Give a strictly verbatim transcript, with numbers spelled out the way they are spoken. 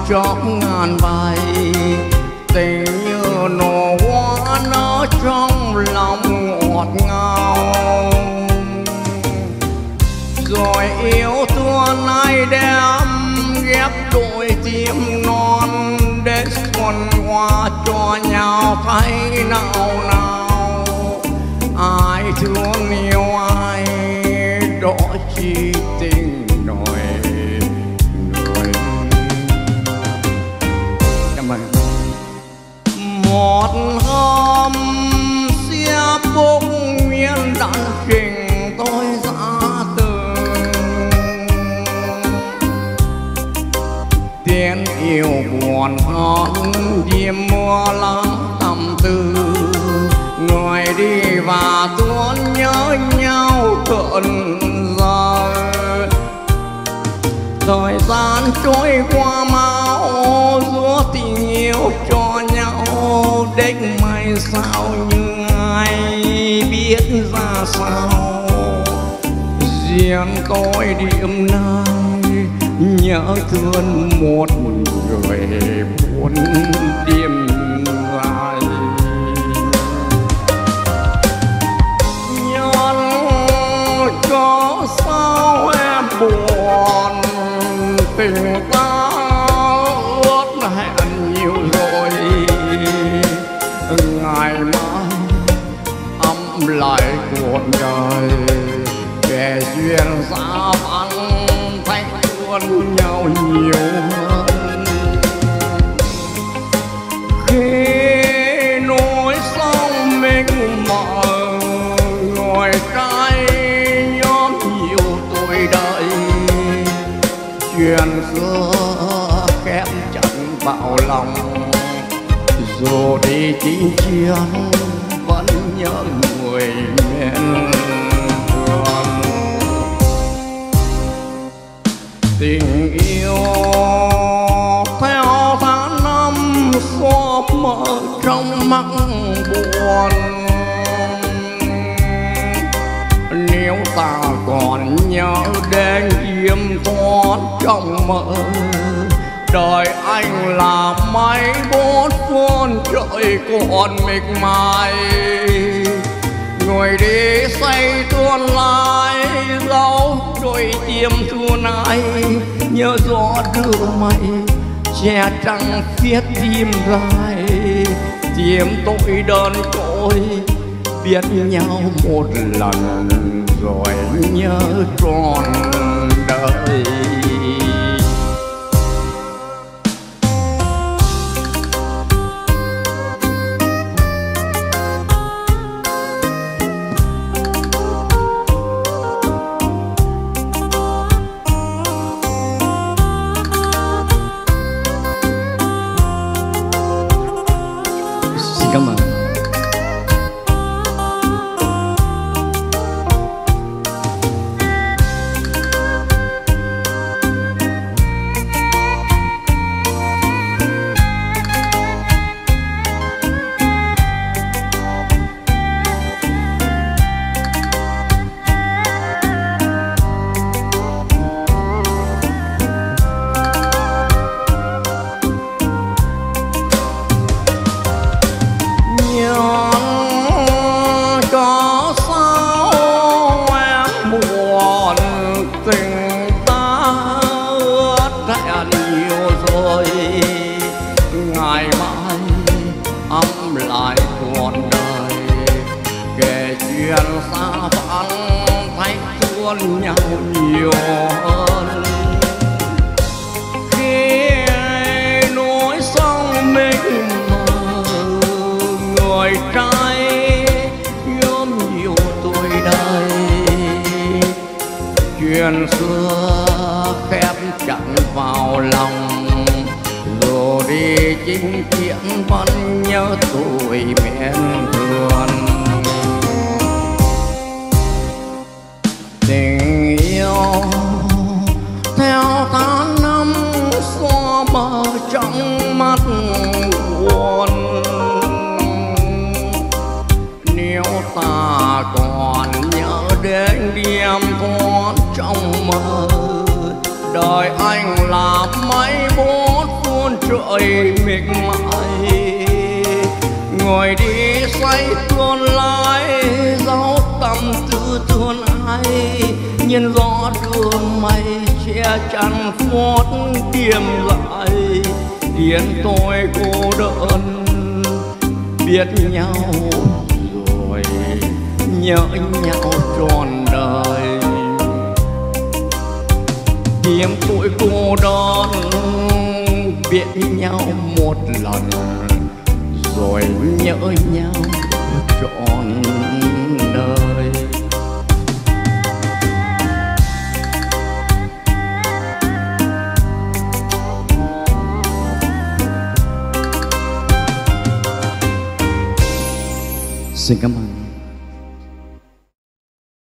chóp ngàn bay, tình như nụ hoa nở trong lòng ngọt ngào. Rồi yêu thương ai đem ghép đôi tim non để xuân hoa cho nhau thấy nào nào. Ai thương yêu ai đó chi tình nổi người. Cảm ơn. Một hôm xe bốc miên đặng trình tôi ra từ tiếng yêu buồn hót đêm mưa lắng tâm tư. Người đi và tuôn nhớ nhau cơn giờ. Thời gian trôi qua mau giữa tình yêu cho nhau. Đếch mai sao như ai biết ra sao. Riêng tôi đêm nay nhớ thương một người buồn đêm dài. Có sao em buồn tình ta ước hẹn nhiều rồi. Ngày mai ấm lại cuộc đời kẻ duyên xa vắng thách luôn nhau nhiều hơn. Khi nỗi sông mênh mờ ngồi trái chuyện xưa khép chặt vào lòng. Dù đi chinh chiến vẫn nhớ người miền thương. Tình yêu theo tháng năm xóa mờ trong mắt buồn. Nếu ta còn nhớ đến đêm thoát trong mơ. Đời anh là máy bốn phương trời còn mịt mài. Người đi xây tương lai dấu đôi tim thương ai. Nhớ gió đưa mây che trăng viết tim dài. Tim tôi đơn côi biết nhau một lần rồi nhớ trọn đời. Xin cảm ơn. Xa vắng thách thương nhau nhiều hơn. Khi nỗi sông mênh mờ người trai nhóm nhiều tuổi đời. Chuyện xưa khép chặt vào lòng. Dù đi chinh chiến vẫn nhớ tuổi miền thương. Tình yêu theo tháng năm xóa mờ trong mắt buồn. Nếu ta còn nhớ đến đêm thoát trong mơ. Đời anh là mấy bốn phương trời mệt mỏi, ngồi đi say tuôn lái dấu tâm tư thương ai, nhìn gió đưa mây che chắn phốt tìm lại khiến tôi cô đơn biết nhau rồi nhớ nhau trọn đời. Kiếm tuổi cô đơn biết nhau một lần rồi nhớ nhau trọn đời. Xin cảm ơn.